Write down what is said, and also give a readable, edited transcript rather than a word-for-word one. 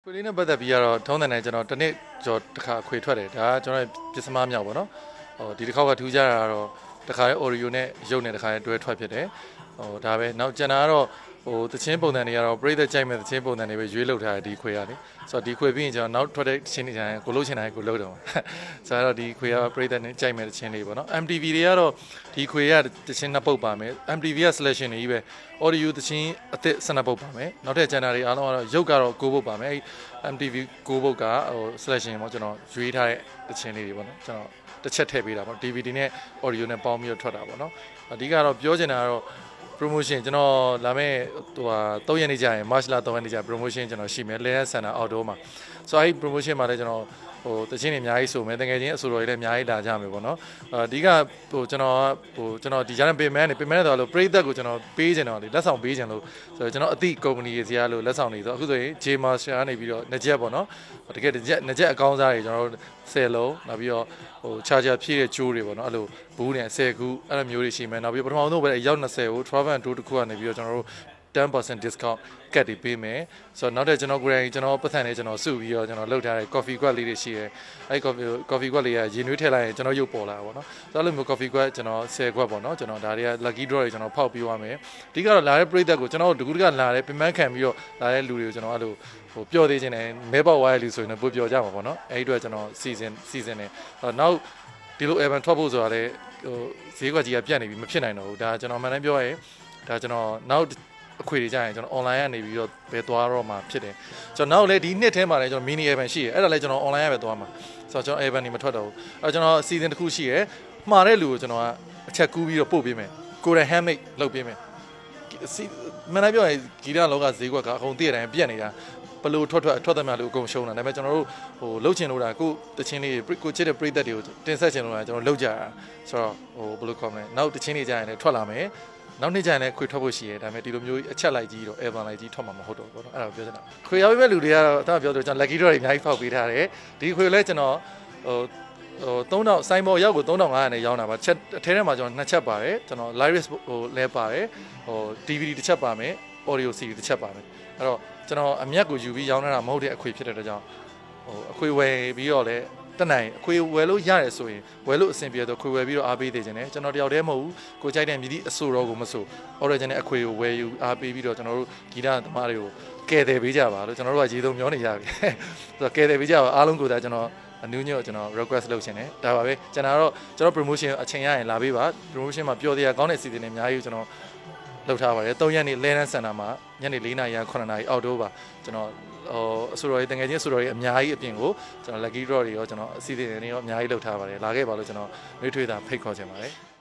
ခွေလေးနဲ့ပတ်သက်ပြီးတော့ထုံးတဲ့နဲ့ကျွန်တော်တစ်နေ့ကျော်တစ်ခါခွေထွက်တယ်ဒါကကျွန်တော်ပစ္စမမြောက်ပေါ့နော်ဟိုဒီတစ်ခေါက်ကထူးခြားတာတော့တစ်ခါရဲ့ Oreo နဲ့ရုပ်နဲ့တစ်ခါရဲ့တွဲထွက်ဖြစ်တယ်ဟိုဒါပဲနောက်ကျန်တာကတော့ဟိုတချင်းပုံစံတွေကတော့ပြိသက်ကြိုက်မဲ့တချင်းပုံစံတွေပဲရွေးလုပ်ထားတယ်ဒီခွေကလေဆိုတော့ဒီခွေပြီးရင်ကျွန်တော်နောက်ထွက်တဲ့တချင်းတွေကျရင်ကိုလုပ်ချင်တိုင်းကိုလုပ်တော့ဆိုတော့ဒီခွေကပြိသက်နဲ့ကြိုက်မဲ့တချင်းလေးပေါ့နော် MTV တွေကတော့ဒီခွေကတချင်းနှစ်ပုတ်ပါမယ် MTV က selection တွေကြီးပဲ Audio တချင်းအသစ်12ပုတ်ပါမယ်နောက်ထပ်ကျန်တာတွေအားလုံးကတော့ရုပ်ကတော့9ပုတ်ပါမယ် MTV 9ပုတ်ကဟို selection ပေါ့ကျွန်တော်ရွေးထားတဲ့တချင်းလေးတွေပေါ့နော်ကျွန်တော်တစ်ချက်ထည့်ပေးတာပေါ့ DVD နဲ့ Audio နဲ့ပေါင်းပြီးတော့ထွက်တာပေါ့နော်အဓိကတော့ပြောချင်တာကတော့promotion ကျွန်တော်လာမဲ့ဟိုဟာ3ရက်နေ့ကြာရင် March လ3ရက်နေ့ကြာ promotion ကျွန်တော်ရှိမယ် Layer Center Outdoor မှာဆိုတော့အဲ့ promotion မှာလည်းကျွန်တော်ဟိုတချင်းတွေအများကြီးဆိုမယ်တကယ်ချင်းအဆိုတော်တွေလည်းအများကြီးလာကြမယ်ပေါ့နော်အဓိကဟိုကျွန်တော်ဒီကြားနဲ့ payment တော့လို့ပရိသတ်ကိုကျွန်တော်ပေးချင်တော့လေလက်ဆောင်ပေးချင်လို့ဆိုတော့ကျွန်တော်အသည့် company တွေစီကလို့လက်ဆောင်တွေဆိုအခုဆိုရင် J Master ကနေပြီးတော့နှစ်ချက်ပေါ့နော်တကယ်နှစ်ချက်အကောင်းစားတွေကျွန်တော်10လုံးနောက်ပြီးတော့ဟို charger ဖြည့်တဲ့ကြိုးတွေပေါ့နော်အဲ့လိုဘူးနဲ့10ခုအဲ့လိုမျိုးတွေရှိမယ်နောက်ပြီးပထမဆုံးပဲရောက်20ကို travel and tour တစ်ခုကနေပြီးတော့ကျွန်တော်တို့10% discount ကတ်တွေပေးမယ်ဆိုတော့နောက်တဲ့ကျွန်တော်ကိုယ်တိုင်ကျွန်တော်ပတ်စံနေကျွန်တော်စုပြီးတော့ကျွန်တော်လုပ်ထားတဲ့ coffee quad လေးတွေရှိတယ်အဲ့ coffee quad လေးကရေနွေးထည့်လိုက်ရင်ကျွန်တော်ရုပ်ပေါ်လာတာပေါ့နော်ဆိုတော့အဲ့လိုမျိုး coffee quad ကျွန်တော်10ခွက်ပေါ့နော်ကျွန်တော်ဒါတွေက lucky draw တွေကျွန်တော်ဖောက်ပြီးသွားမယ်အဓိကတော့လာတဲ့ပရိသတ်ကိုကျွန်တော်တို့တကူတကလာတဲ့ပြင်ပန်းခံပြီးတော့လာတဲ့လူတွေကိုကျွန်တော်အဲ့လိုဟိုပျော်သေးခြင်းနဲ့မဲပေါက်ဝါးရဲ့လူဆိုရင်လည်းပိုပျော်ကြမှာပေါ့နော်အဲ့ဒီအတွက်ကျွန်တော် season နဲ့နောက်ဒီလို event ထွက်ဖို့ဆိုတာလည်းဟိုဈေးကွက်ကြီးကပြတ်နေပြီမဖြစ်နိုင်တော့ဘူးဒါကျွန်တော်မှန်တမ်းပြောရဲဒါကျွန်တော်နောက်အခွေတွေကြရင်ကျွန်တော် online ကနေပြီးတော့ပဲသွားတော့မှာဖြစ်တယ်ကျွန်တော်နောက်လည်းဒီနှစ်ထဲမှာလည်းကျွန်တော် mini event ရှိတယ်အဲ့ဒါလည်းကျွန်တော် online ပဲသွားမှာဆိုတော့ကျွန်တော် event တွေမထွက်တော့ဘူးအဲ့ကျွန်တော် season တစ်ခုရှိရယ်မှားတဲ့လူကိုကျွန်တော်ကအချက်ကူးပြီးတော့ပို့ပေးမယ်ကိုယ်တိုင် handmade လုပ်ပေးမယ်မှန်တယ်ပြောရင်ဂီတလောကဈေးကွက်ကအကုန်တည့်တဲ့အတိုင်းပြက်နေတာဘလို့ထွက်သမျှလို့အကုန်ရှုံးတာဒါပေမဲ့ကျွန်တော်တို့ဟိုလှုပ်ချင်လို့တာကိုတချင်းလေးကိုချစ်တဲ့ပရိသတ်တွေကိုတင်ဆက်ချင်လို့တာကျွန်တော်လှုပ်ကြတာဆိုတော့ဟိုဘလို့ခေါ်မလဲနောက်တချင်းလေးကြရင်လည်းထွက်လာမယ်နောက်နေ့ကျရင်လည်းခွေထွက်ဖို့ရှိရဲဒါပေမဲ့ဒီလိုမျိုးအချက်လိုက်ကြီးတော့ Evan လိုက်ကြီးထွက်မှာမဟုတ်တော့ဘူးเนาะအဲ့ဒါကိုပြောချင်တာခွေရောက်ပြီးမဲ့လူတွေကတော့အထပြောတယ်ကျွန်တော် lucky draw တွေအများကြီးဖောက်ပေးထားတယ်ဒီခွေလည်းကျွန်တော်ဟို3000စိုင်းဘောရောက်ကို3500နဲ့ရောင်းတာပါချက်အထဲထဲမှာကျွန်တော်2ချက်ပါတယ်ကျွန်တော် live ဟိုလဲပါတယ်ဟို DVD တစ်ချက်ပါမယ် audio CD တစ်ချက်ပါမယ်အဲ့တော့ကျွန်တော်အမျက်ကိုယူပြီးရောင်းတာမဟုတ်တဲ့အခွေဖြစ်တဲ့အတွက်ကြောင့်ဟိုအခွေဝယ်ပြီးတော့လည်းတက်နိုင်အခွေဝယ်လို့ရတယ်ဆိုရင်ဝယ်လို့အဆင်ပြေတော့ခွေဝယ်ပြီးတော့အားပေးသေးခြင်းနဲ့ကျွန်တော်တယောက်တည်းမဟုတ်ဘူးကိုကြိုက်တဲ့မြည်သည့်အဆိုတော်ကိုမဆို origin နဲ့အခွေကိုဝယ်ယူအားပေးပြီးတော့ကျွန်တော်တို့ဂီတသမားတွေကိုကယ်တယ်ပေးကြပါလို့ကျွန်တော်တို့ကရေသုံးမျောနေကြပြီဆိုတော့ကယ်တယ်ပေးကြပါအားလုံးကိုဒါကျွန်တော်အနူးညွတ်ကျွန်တော် request လုပ်ရှင်တယ်ဒါပါပဲကျွန်တော်တော့ကျွန်တော် promotion အချိန်ရရင်လာပေးပါ promotion မှာပျော်တရားကောင်းတဲ့ season တွေအများကြီးကျွန်တော်လုပ်ထားပါတယ်3ရက်နေ့ Layer Center မှာညနေ4:00 နာရီ9:00 နာရီအောက်တိုဘာကျွန်တော်ဟိုအဆိုတော်တွေတကယ်ချင်းအဆိုတော်တွေအများကြီးအပြင်ကိုကျွန်တော် lucky draw တွေရောကျွန်တော်အစီအစဉ်တွေရောအများကြီးလုပ်ထားပါတယ်လာခဲ့ပါလို့ကျွန်တော်နှွေးထွေးတာဖိတ်ခေါ်ချင်ပါတယ်